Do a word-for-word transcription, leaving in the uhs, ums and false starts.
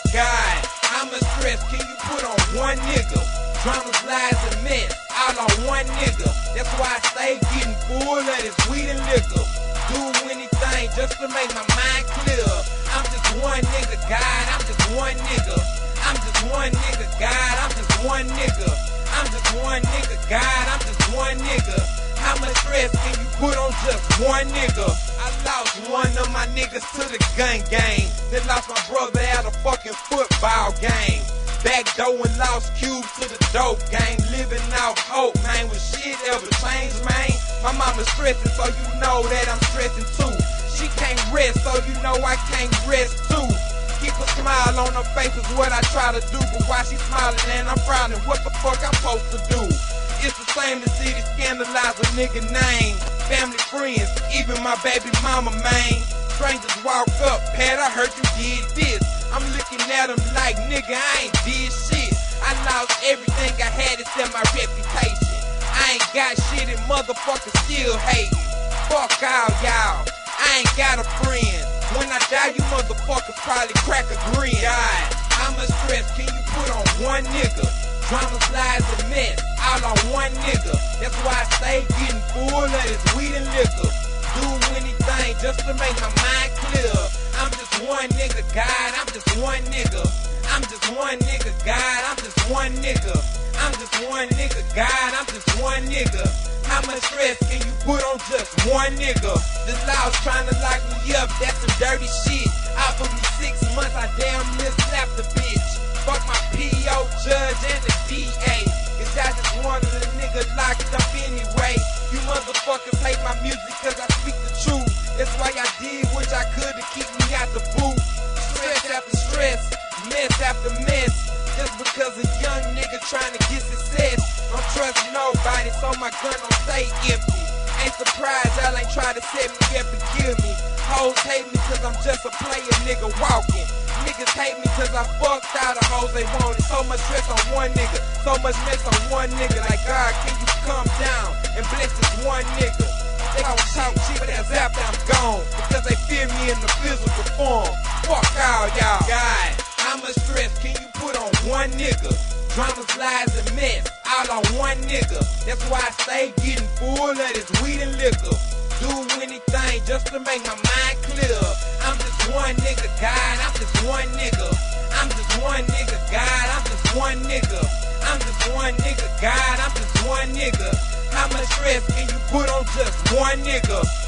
God, how much stress can you put on one nigga? Dramas, lies, and mess, all on one nigga. That's why I stay getting full of this weed and liquor. Do anything just to make my mind clear. I'm just one nigga, God, I'm just one nigga. I'm just one nigga, God, I'm just one nigga. I'm just one nigga, God, I'm just one nigga. How much stress can you put on just one nigga? I lost one of my niggas to the gun game. Then lost my brother at a fucking football game. Backdoor and lost cubes to the dope game. Living off hope, man, will shit ever change, man? My mama's stressing, so you know that I'm stressing too. She can't rest, so you know I can't rest too. Keep a smile on her face is what I try to do. But while she smiling and I'm frowning, what the fuck I'm supposed to do? It's the same to see the scandalize a nigga name. Family, friends, even my baby mama, man. Strangers walk up, Pat, I heard you did this. I'm looking at him like, nigga, I ain't did shit. I lost everything I had except my reputation. I ain't got shit and motherfuckers still hating. Fuck all y'all, I ain't got a friend. When I die, you motherfuckers probably crack a grin. God, how much stress can you put on one nigga? Dramas, lies, and mess, all on one nigga. That's why I stay getting full of this weed and liquor. Do anything just to make my mind clear. I'm just one nigga, God, I'm just one nigga. I'm just one nigga, God, I'm just one nigga. I'm just one nigga, God, I'm just one nigga. How much stress can you put on just one nigga? The law's trying to lock me up, that's some dirty shit. Offer me six months, I damn near slapped the bitch. Fuck my P O, judge, and the D A. Cause I just wanted a nigga locked up anyway. You motherfuckers hate my music cause I speak the truth. That's why I did what I could to keep me out the booth. Stress after stress, mess after mess. Just because a young nigga trying to get success. Don't trust nobody, so my gun don't stay empty. Ain't surprised y'all ain't try to set me up and kill me. Hoes hate me cause I'm just a player nigga walking. Niggas hate me cause I fucked all the hoes they wanted. So much stress on one nigga, so much mess on one nigga. Like, God, can you come down and bless this one nigga? They gon' talk shit, but that's after I'm gone. Because they fear me in the physical form. Fuck all y'all. God, how much stress can you put on one nigga? Dramas, lies, and mess, all on one nigga. That's why I stay getting full of this weed and liquor. Do anything just to make my mind clear. I'm just one nigga, God, I'm just one nigga. I'm just one nigga, God, I'm just one nigga. I'm just one nigga, God, I'm just one nigga. How much stress can you put on just one nigga?